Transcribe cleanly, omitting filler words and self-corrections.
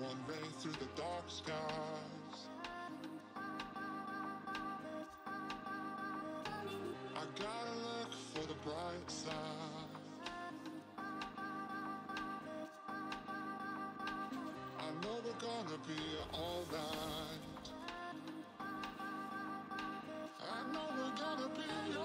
one way through the dark skies. I gotta look for the bright side. I know we're gonna be alright. I know we're gonna be